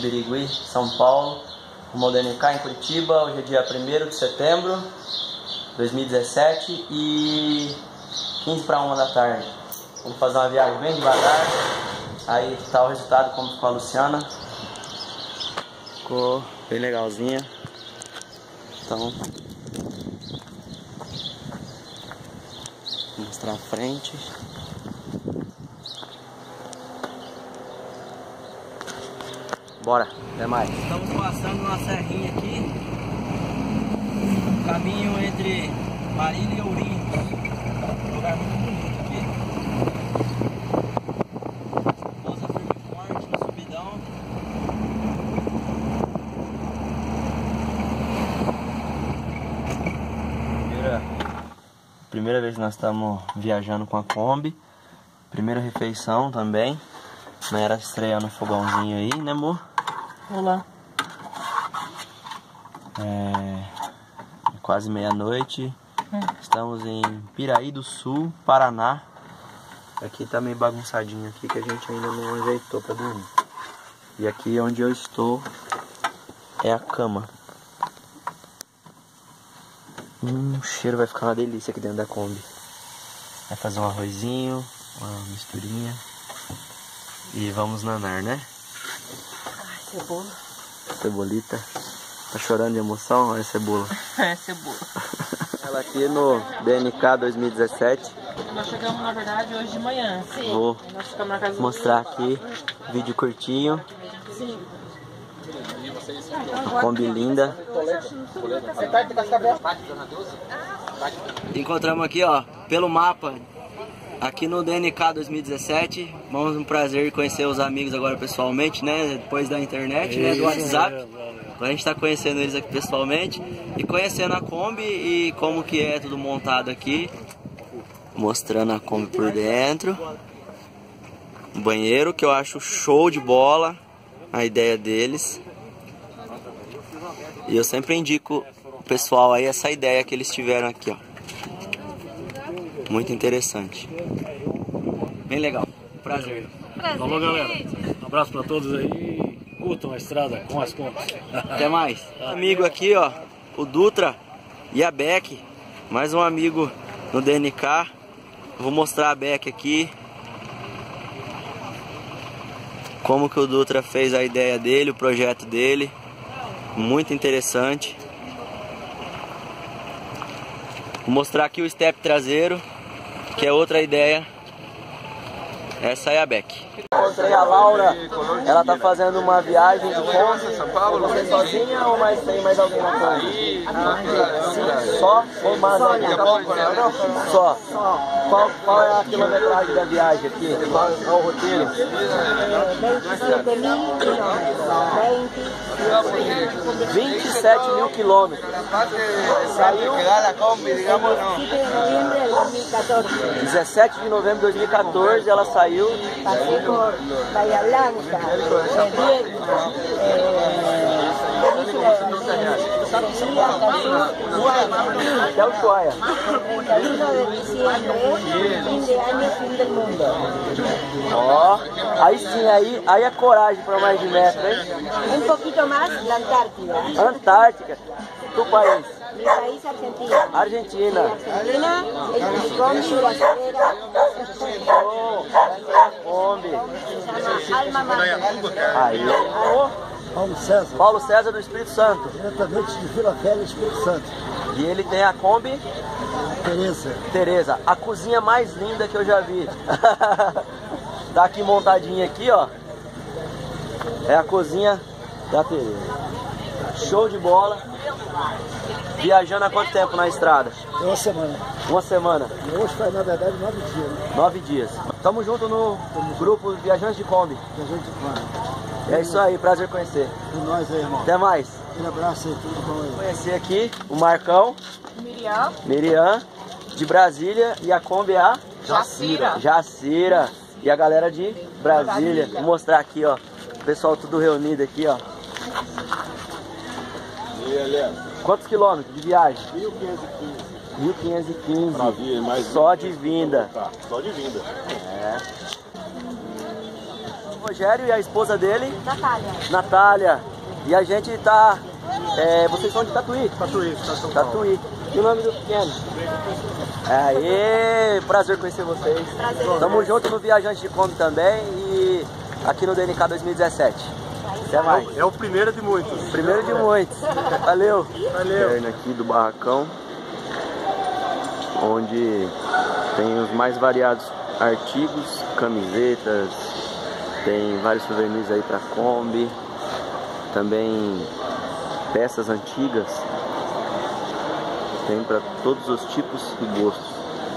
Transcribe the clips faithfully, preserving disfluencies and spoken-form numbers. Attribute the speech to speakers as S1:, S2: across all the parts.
S1: Birigui, São Paulo, rumo ao D N K em Curitiba. Hoje é dia primeiro de setembro de dois mil e dezessete e quinze para uma da tarde. Vamos fazer uma viagem bem devagar. Aí tá o resultado, como ficou a Luciana. Ficou bem legalzinha. Então, vou mostrar a frente. Bora, até mais. Estamos passando uma serrinha aqui. Caminho entre Marília e Ourinhos. Um lugar muito bonito aqui. Pousa firme e forte no subidão. Primeira, primeira vez que nós estamos viajando com a Kombi. Primeira refeição também. Não era estreando um fogãozinho aí, né, amor? Olá. É quase meia-noite. Hum. Estamos em Piraí do Sul, Paraná. Aqui tá meio bagunçadinho aqui que a gente ainda não ajeitou pra dormir. E aqui onde eu estou é a cama. Hum, o cheiro vai ficar uma delícia aqui dentro da Kombi. Vai fazer um arrozinho, uma misturinha. E vamos nanar, né?
S2: Ai, cebola.
S1: Cebolita. Tá chorando de emoção? Olha a cebola.
S2: É, cebola.
S1: Ela aqui no D N K dois mil e dezessete.
S2: Nós chegamos, na verdade, hoje de manhã. Sim.
S1: Vou
S2: nós ficamos na casa
S1: mostrar aqui, vídeo curtinho.
S2: Sim.
S1: Uma Kombi linda. Encontramos aqui, ó, pelo mapa, aqui no D N K dois mil e dezessete. Vamos, um prazer conhecer os amigos agora pessoalmente, né? Depois da internet, né? Do WhatsApp. Agora a gente tá conhecendo eles aqui pessoalmente e conhecendo a Kombi e como que é tudo montado aqui. Mostrando a Kombi por dentro. O banheiro, que eu acho show de bola a ideia deles. E eu sempre indico o pessoal aí essa ideia que eles tiveram aqui, ó. Muito interessante. Bem legal. Prazer.
S3: Prazer. Falou, galera. Um abraço pra todos aí. Curtam a estrada com as contas.
S1: Até mais. Amigo aqui, ó. O Dutra e a Beck. Mais um amigo no D N K. Vou mostrar a Beck aqui. Como que o Dutra fez a ideia dele, o projeto dele. Muito interessante. Vou mostrar aqui o step traseiro, que é outra ideia. Essa é a Beck. Encontrei a Laura, ela tá fazendo uma viagem de Kombi. Você sozinha ou mais, tem mais alguém na Kombi? Ah, só ou mais alguém? Só. Qual, qual é a quilometragem da viagem aqui? Qual é o roteiro? vinte e sete mil quilômetros. Saiu dezessete de novembro de dois mil e quatorze, ela saiu.
S4: Pasé por Bahía Blanca, eh, Diego, eh,
S1: Até o Ushuaia.
S4: treinta y uno de diciembre, fin de año, fin del mundo.
S1: Ó, aí sim, aí, aí é coragem para mais de metro, hein?
S4: Un poquito más, la Antártida.
S1: Antártica. Tu país?
S4: Mi país, Argentina.
S1: Argentina.
S4: Argentina, el Kombi brasileira.
S1: Oh, essa é a Kombi.
S4: Se llama Alma Mater.
S1: Aí, ó.
S5: Paulo César,
S1: Paulo César do Espírito Santo.
S5: diretamente de Vila Velha, Espírito Santo.
S1: E ele tem a Kombi
S5: Tereza.
S1: Tereza, a cozinha mais linda que eu já vi. Tá aqui montadinha aqui, ó. É a cozinha da Tereza. Show de bola. Viajando há quanto tempo na estrada?
S5: Uma semana.
S1: Uma semana.
S5: E hoje faz, na verdade, nove dias, né?
S1: Nove dias. Tamo junto no grupo Viajantes de Kombi.
S5: Que a gente vai.
S1: É isso aí, prazer conhecer.
S5: E nós aí, irmão.
S1: Até mais.
S5: Um abraço aí, tudo bom aí.
S1: Conhecer aqui o Marcão.
S2: Miriam.
S1: Miriam, de Brasília. E a Kombi é a
S2: Jacira.
S1: Jacira. E a galera de Brasília. Vou mostrar aqui, ó. O pessoal tudo reunido aqui, ó. Quantos quilômetros de viagem?
S6: mil quinhentos e quinze.
S1: mil quinhentos e quinze.
S6: Pra vir, mais
S1: Só de vinda.
S6: Tá, só de vinda.
S1: É. Rogério e a esposa dele?
S4: Natália.
S1: Natália. E a gente tá... É, vocês são de Tatuí?
S3: Tatuí, São Paulo.
S1: Tatuí. E o nome do pequeno? Aê, prazer conhecer vocês.
S4: Prazer.
S1: Tamo junto no Viajante de Kombi também e aqui no D N K dois mil e dezessete. Até mais.
S3: É o primeiro de muitos.
S1: Primeiro de muitos. Valeu.
S3: Valeu.
S1: Perna aqui do barracão, onde tem os mais variados artigos, camisetas, tem vários souvenirs aí pra Kombi, também peças antigas, tem para todos os tipos e gostos.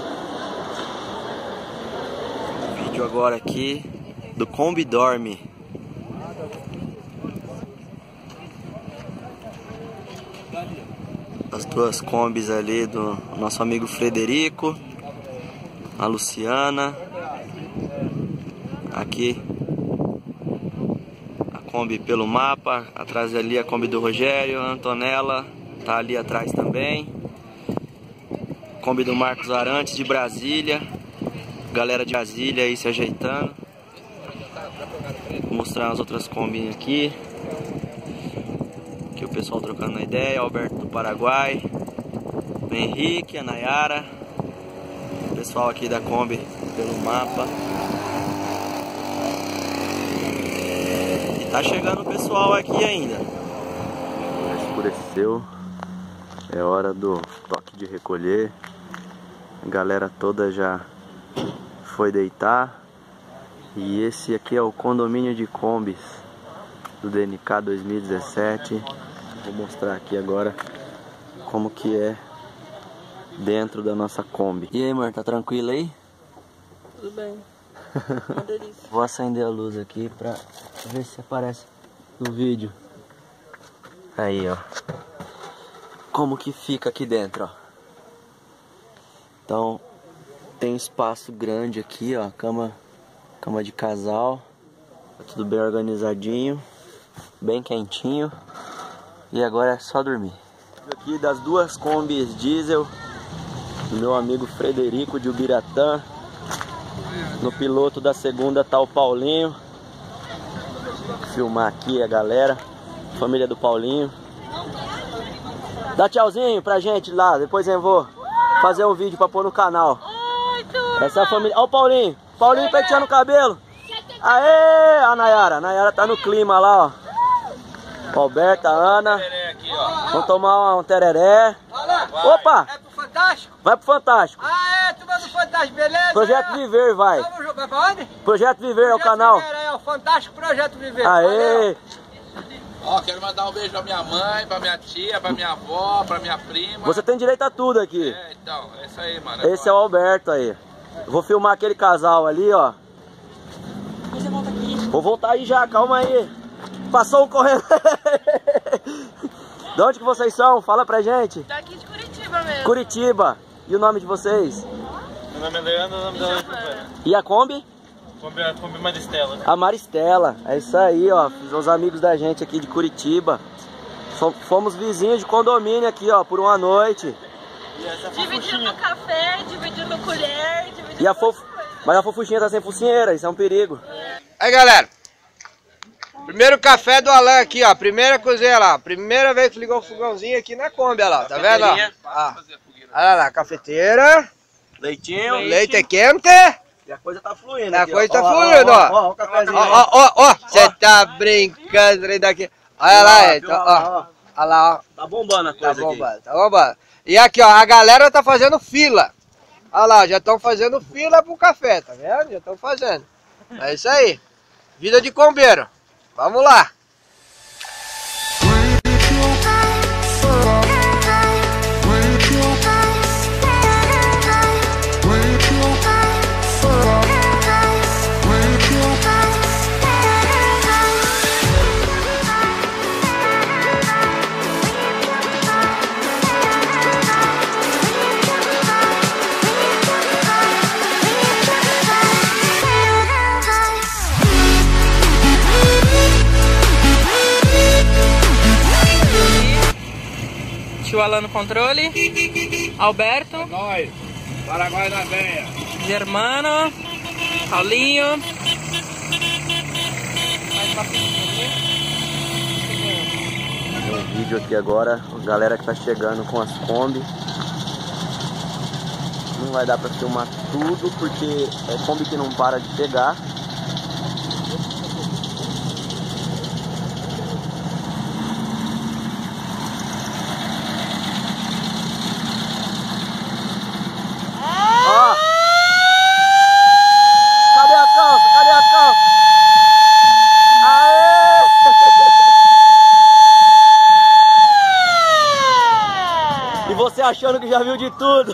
S1: Vídeo agora aqui do Kombi Dorme. As duas Kombis ali do nosso amigo Frederico, a Luciana, aqui a Kombi pelo mapa, atrás ali a Kombi do Rogério, a Antonella tá ali atrás também, Kombi do Marcos Arantes de Brasília, galera de Brasília aí se ajeitando. Vou mostrar as outras Kombi aqui. Aqui o pessoal trocando uma ideia, Alberto do Paraguai, o Henrique, a Nayara, o pessoal aqui da Kombi pelo mapa. E tá chegando o pessoal aqui ainda. Já escureceu, é hora do toque de recolher. A galera toda já foi deitar. E esse aqui é o condomínio de Kombis do D N K dois mil e dezessete. Vou mostrar aqui agora como que é dentro da nossa Kombi. E aí, amor, tá tranquilo aí?
S2: Tudo bem. Uma delícia.
S1: Vou acender a luz aqui pra ver se aparece no vídeo. Aí, ó. Como que fica aqui dentro, ó. Então, tem um espaço grande aqui, ó. Cama, cama de casal. Tá tudo bem organizadinho. Bem quentinho. E agora é só dormir. Aqui das duas Kombis diesel do meu amigo Frederico de Ubiratã. No piloto da segunda tá o Paulinho. Vou filmar aqui a galera, família do Paulinho. Dá tchauzinho pra gente lá, depois eu vou fazer um vídeo pra pôr no canal. Essa é a família. Ó o Paulinho, Paulinho penteando o cabelo. Aê, a Nayara, a Nayara tá no clima lá, ó. Alberto, a Ana. Vamos tomar um tereré. Opa!
S6: É pro Fantástico?
S1: Vai pro Fantástico.
S6: Ah, é, turma do Fantástico, beleza?
S1: Projeto Viver, vai.
S6: Vamos jogar pra onde?
S1: Projeto Viver é o canal.
S6: Viver, é o Fantástico Projeto Viver.
S1: Aê!
S7: Ó, quero mandar um beijo pra minha mãe, pra minha tia, pra minha avó, pra minha prima.
S1: Você tem direito a tudo aqui.
S7: É, então, é isso aí, mano.
S1: Esse é o Alberto aí. Eu vou filmar aquele casal ali, ó.
S2: Você volta aqui.
S1: Vou voltar aí já, calma aí. Passou um correndo. De onde que vocês são? Fala pra gente.
S2: Daqui de Curitiba mesmo.
S1: Curitiba. E o nome de vocês?
S3: Meu nome é Leandro, o nome dela é
S1: E a Kombi?
S3: Kombi, Kombi Maristela.
S1: A Maristela. É isso aí, ó. Os amigos da gente aqui de Curitiba. Fomos vizinhos de condomínio aqui, ó, por uma noite.
S2: Dividindo café, dividindo colher, dividindo...
S1: E a fof... Mas a fofuchinha tá sem focinheira, isso é um perigo.
S6: Aí, galera. Primeiro café do Alan aqui, ó. Primeira cozinha lá. Primeira vez que ligou o fogãozinho aqui na Kombi, olha lá. Tá vendo? Ó? Ah. Olha lá, cafeteira.
S1: Leitinho.
S6: Leite é quente.
S1: E a coisa tá fluindo.
S6: A
S1: aqui,
S6: coisa
S1: ó.
S6: tá
S1: Ó,
S6: fluindo, ó.
S1: Ó, ó, ó o cafezinho.
S6: Ó, ó, ó, ó. Você tá brincando aí daqui. Olha lá, então, ó. Olha lá, ó.
S1: Tá bombando a
S6: Tá
S1: coisa aqui.
S6: bombando, tá bombando. E aqui, ó, a galera tá fazendo fila. Olha lá, já estão fazendo fila pro café, tá vendo? Já estão fazendo. É isso aí. Vida de combeiro. Vamos lá.
S2: Tio Alan no controle, Alberto,
S7: Nós, Paraguai na veia.
S2: Germano, Paulinho,
S1: Tem um vídeo aqui agora, a galera que tá chegando com as Kombi. Não vai dar pra filmar tudo porque é Kombi que não para de chegar. Ó! Cadê a calça? Cadê a calça? Aê! E você achando que já viu de tudo?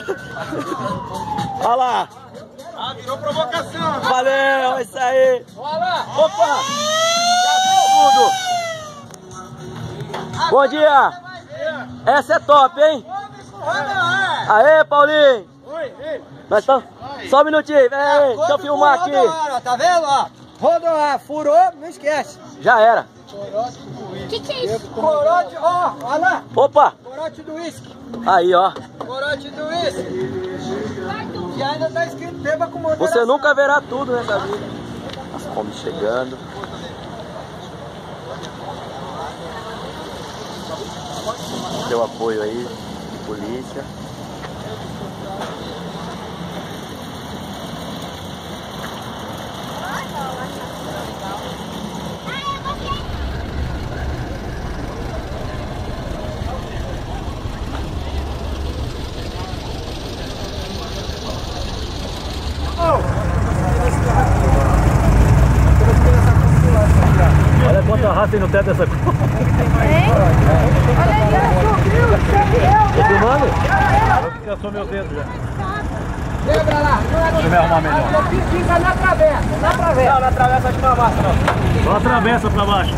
S1: Olha lá!
S5: Ah, virou provocação!
S1: Valeu, é isso aí!
S5: Olha lá!
S1: Opa! Já viu tudo! Bom dia! Essa é top, hein? Aê, Paulinho! Nós estamos... Só um minutinho, vem aí, deixa eu filmar aqui!
S5: Tá vendo, ó? Rodoar, furou, não esquece!
S1: Já era!
S4: Que que é isso?
S5: Corote, ó, olha lá!
S1: Opa!
S5: Corote do uísque!
S1: Aí, ó!
S5: Corote do uísque! E ainda tá escrito beba com moderação.
S1: Você nunca verá tudo nessa vida. As Kombi chegando. Deu apoio aí de polícia.
S3: Olha quanta raça tem no teto dessa coisa. Tô filmando? Eu sou meu dedo já.
S5: Lembra lá, não é
S3: Deixa eu me arrumar melhor.
S5: Fica na travessa, na travessa. Não, na travessa de uma massa, não.
S3: Só atravessa pra baixo.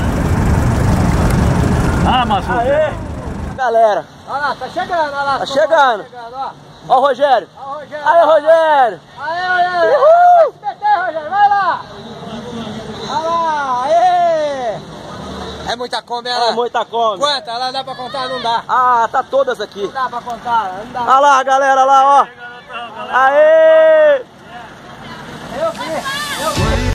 S3: Ah, Márcio.
S1: Aê! Galera,
S5: Olha lá, tá chegando, olha lá.
S1: tá chegando.
S5: ó.
S1: Ó o Rogério.
S5: Ó o Rogério.
S1: Aí, Rogério.
S5: Aê, aê,
S1: Uhul!
S5: vai se meter, Rogério, vai lá. Olha lá, aê. É muita Kombi,
S1: É muita Kombi.
S5: Quanta? Ela dá pra contar? Não dá.
S1: Ah, tá todas aqui.
S5: Não dá pra contar, não dá.
S1: Olha lá, galera, lá, ó. Aê!
S5: Eu vi, eu vi.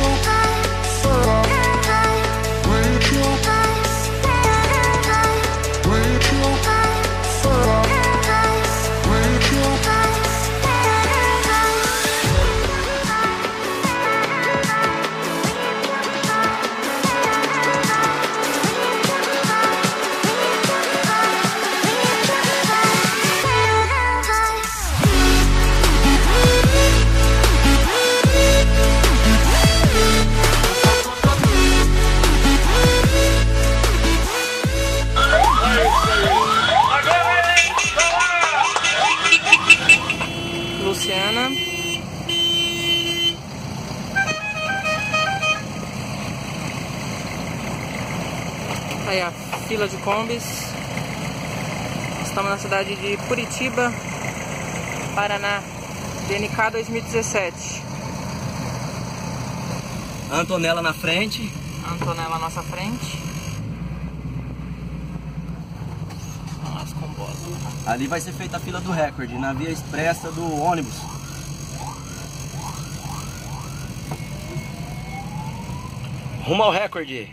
S2: Luciana. Aí a fila de Kombis. Estamos na cidade de Curitiba, Paraná, D N K dois mil e dezessete.
S1: Antonella na frente.
S2: Antonella à nossa frente. Olha lá as combosas.
S1: Ali vai ser feita a fila do recorde, na via expressa do ônibus. Rumo ao recorde.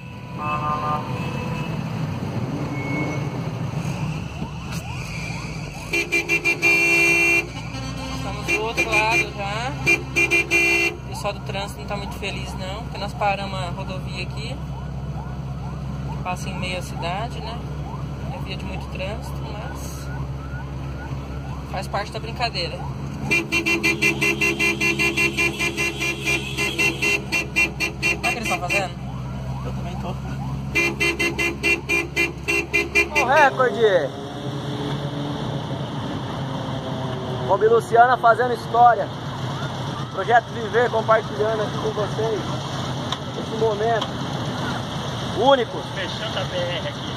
S2: Estamos do outro lado já. O pessoal do trânsito não está muito feliz não, porque nós paramos a rodovia aqui, que passa em meio à cidade, né? É via de muito trânsito, mas faz parte da brincadeira. Olha o que eles estão fazendo?
S1: Eu também tô. O recorde! Kombi Luciana fazendo história. Projeto Viver compartilhando aqui com vocês esse momento único.
S3: Fechando a B R aqui.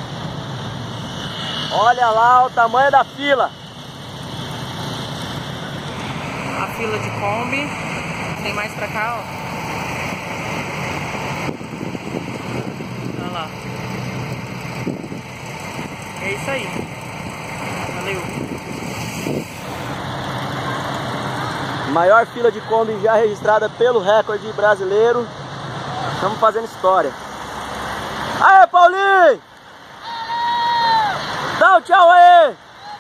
S1: Olha lá o tamanho da fila.
S2: A fila de Kombi. Tem mais pra cá, ó. Olha lá. É isso aí. Valeu.
S1: Maior fila de Kombi já registrada pelo recorde brasileiro.
S5: Estamos fazendo história. Aê, Paulinho! Dá um tchau aí!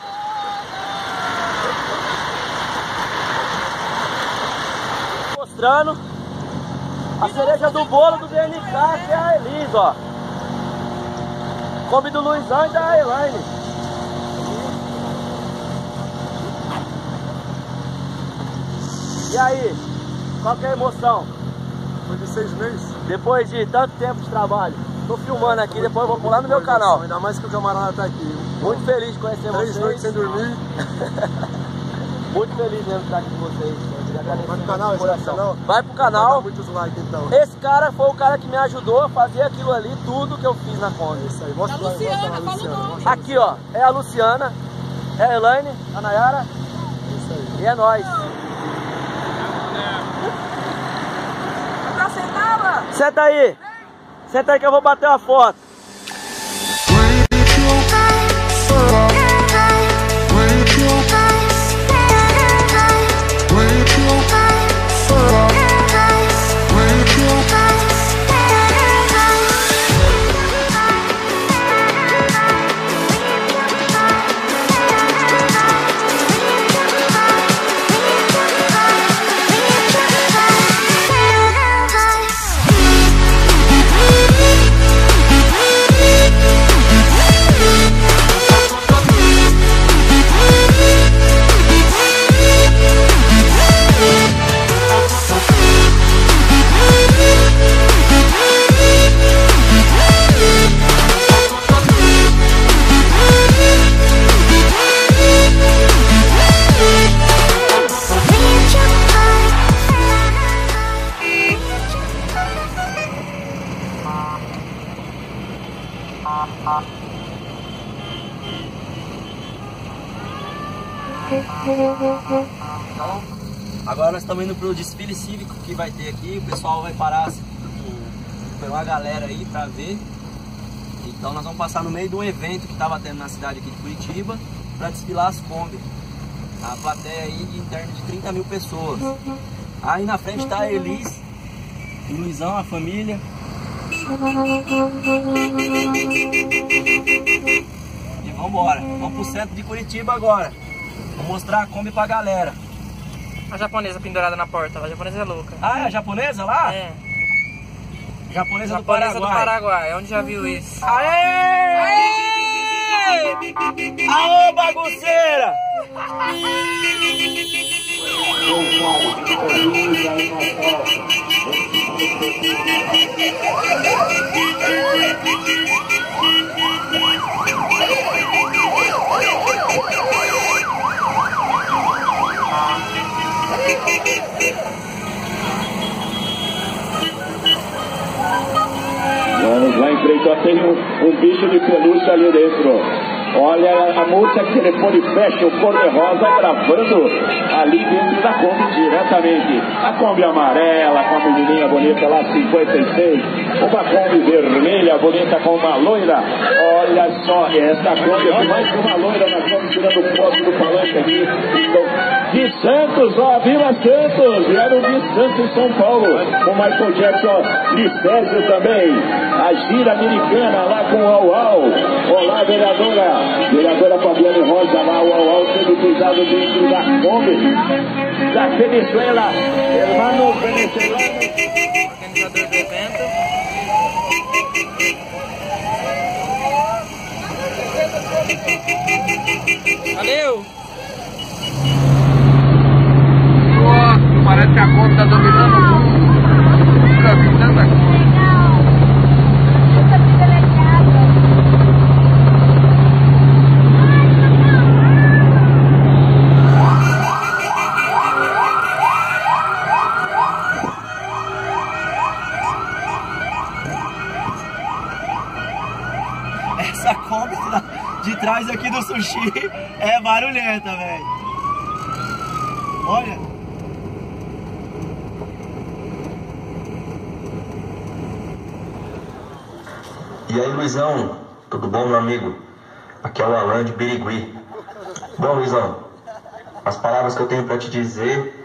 S5: Mostrando a cereja do bolo do B N K, que é a Elis, ó. Kombi do Luizão e da Elaine. E aí, qual que é a emoção?
S3: Depois de seis meses.
S5: Depois de tanto tempo de trabalho. Tô filmando aqui, depois eu vou pular no meu canal.
S3: Ainda mais que o camarada tá aqui.
S5: Muito feliz de conhecer vocês.
S3: Três noites sem dormir.
S5: Muito feliz mesmo de estar aqui com vocês.
S3: Vai pro canal, esse canal?
S5: Vai pro canal.
S3: Muitos likes então.
S5: Esse cara foi o cara que me ajudou a fazer aquilo ali, tudo que eu fiz na Kombi.
S3: Isso aí, mostra lá, mostra lá, Luciana.
S5: Aqui, ó, é a Luciana, é a Elaine, a Nayara.
S3: Isso aí.
S5: E é nóis.
S2: Pra sentar, mano?
S5: Senta aí. Senta aí que eu vou bater uma foto. Então, agora nós estamos indo pro desfile cívico que vai ter aqui. O pessoal vai parar por uma galera aí pra ver. Então nós vamos passar no meio de um evento que estava tendo na cidade aqui de Curitiba para desfilar as Kombi. A plateia aí de em torno de trinta mil pessoas. Aí na frente tá a Elis, o Luizão, a família. E vambora, vamos pro centro de Curitiba agora. Vou mostrar a Kombi pra galera.
S2: A japonesa pendurada na porta, a japonesa é louca.
S5: Ah, é a japonesa lá?
S2: É.
S5: Japonesa,
S2: Japonesa
S5: do Paraguai.
S2: do Paraguai, onde já viu isso?
S5: Aê! Aê! Aô, bagunceira!
S8: Vamos lá em frente, ó, tem um, um bicho de pelúcia ali dentro. Olha a moça que telefone fecha, o cor-de-rosa gravando ali dentro da Kombi diretamente. A Kombi amarela com a menininha bonita lá, cinquenta e seis. Uma Kombi vermelha bonita com uma loira. Olha só, essa Kombi é mais que uma loira. Nós estamos tirando foto do palanque aqui. Então, de Santos, ó, Vila Santos. Vieram de Santos, São Paulo. Com Michael Jackson, de Sérgio também. A gira americana lá com o Au Au. Olá, vereadora. Vereadora Fabiane Rosa lá, o Au Au sendo cuidado dentro da Kombi. Da Venezuela, hermano venezuelano.
S2: Organizador do evento. Valeu!
S8: Nossa, parece que a Kombi tá dominando o mundo. Nunca vi tanta coisa.
S5: Essa Kombi de trás aqui do sushi é barulhenta, velho. Olha.
S9: E aí, Luizão, tudo bom, meu amigo? Aqui é o Alan de Birigui. Bom, Luizão, as palavras que eu tenho pra te dizer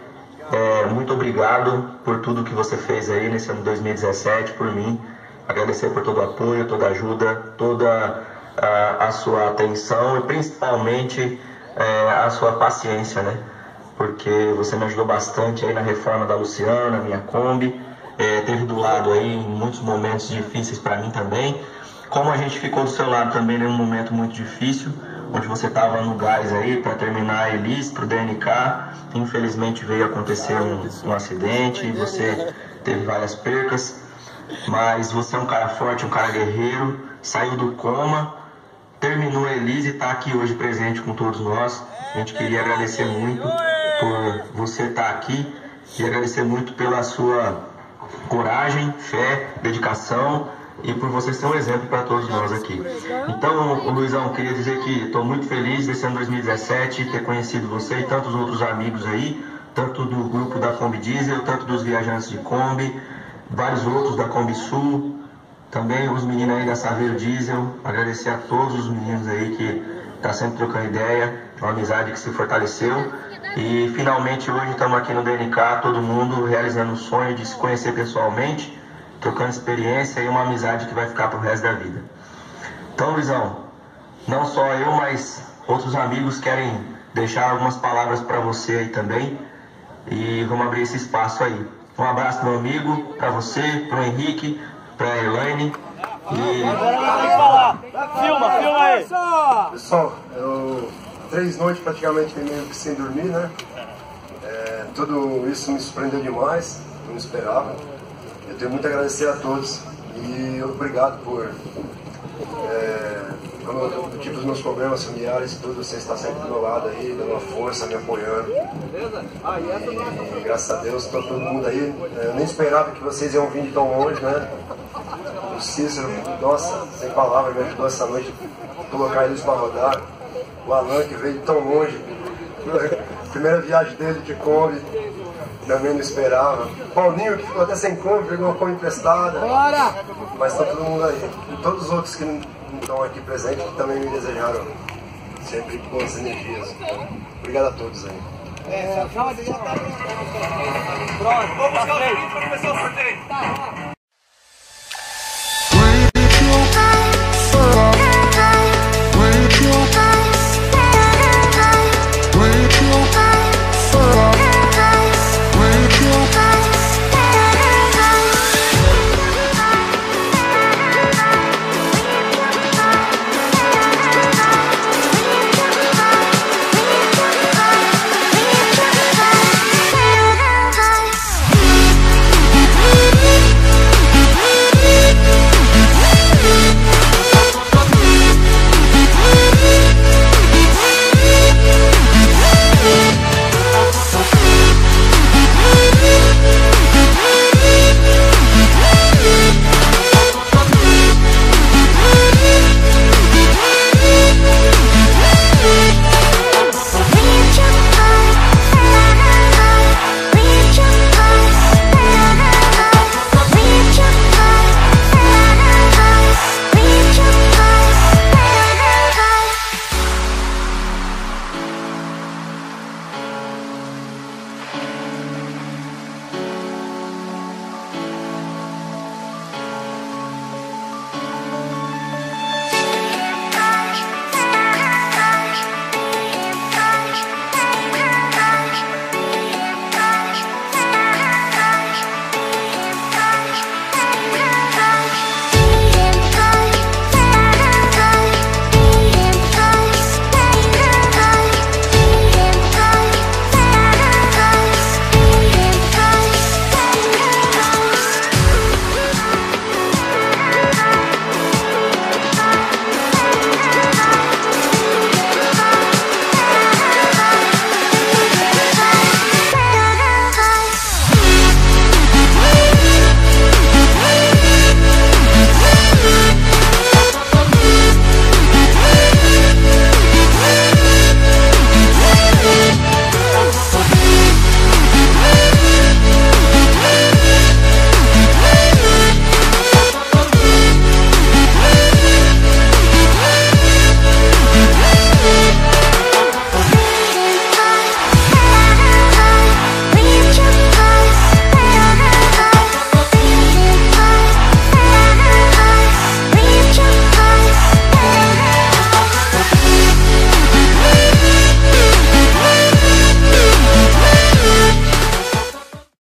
S9: É, muito obrigado por tudo que você fez aí nesse ano dois mil e dezessete, por mim. Agradecer por todo o apoio, toda a ajuda, toda a, a sua atenção e principalmente é, a sua paciência, né? Porque você me ajudou bastante aí na reforma da Luciana, minha Kombi. É, teve do lado aí em muitos momentos difíceis para mim também. Como a gente ficou do seu lado também em um momento muito difícil, onde você estava no gás aí para terminar a Elis para o D N K. Infelizmente veio acontecer um, um acidente e você teve várias percas. Mas você é um cara forte, um cara guerreiro, saiu do coma, terminou a Elis e está aqui hoje presente com todos nós. A gente queria agradecer muito por você estar aqui e agradecer muito pela sua coragem, fé, dedicação e por você ser um exemplo para todos nós aqui. Então, Luizão, queria dizer que estou muito feliz desse ano dois mil e dezessete, ter conhecido você e tantos outros amigos aí, tanto do grupo da Kombi Diesel, tanto dos viajantes de Kombi, vários outros da Kombi Sul, também os meninos aí da Saveiro Diesel. Agradecer a todos os meninos aí que estão sempre trocando ideia, uma amizade que se fortaleceu. E finalmente hoje estamos aqui no D N K, todo mundo realizando o sonho de se conhecer pessoalmente, trocando experiência e uma amizade que vai ficar pro resto da vida. Então, Luizão, não só eu, mas outros amigos querem deixar algumas palavras para você aí também. E vamos abrir esse espaço aí. Um abraço, meu amigo, para você, pro Henrique, pra Elaine. E...
S3: Filma, filma aí!
S10: Pessoal, eu três noites praticamente meio que sem dormir, né? É, tudo isso me surpreendeu demais, não esperava. Eu tenho muito a agradecer a todos e obrigado por, é, quando eu tive os meus problemas familiares e tudo, você está sempre do meu lado aí, dando uma força, me apoiando. E graças a Deus, está todo mundo aí. Eu nem esperava que vocês iam vir de tão longe, né? O Cícero, nossa, sem palavras, me ajudou essa noite a colocar eles para rodar. O Alan, que veio de tão longe, primeira viagem dele de Kombi, também não esperava. O Paulinho, que ficou até sem Kombi, pegou uma Kombi emprestada. Bora! Mas tá todo mundo aí. E todos os outros que não estão aqui presentes, que também me desejaram sempre boas energias. Obrigado a todos aí.
S3: É, já, já tá. Pronto, vamos buscar o para começar o sorteio. Tá.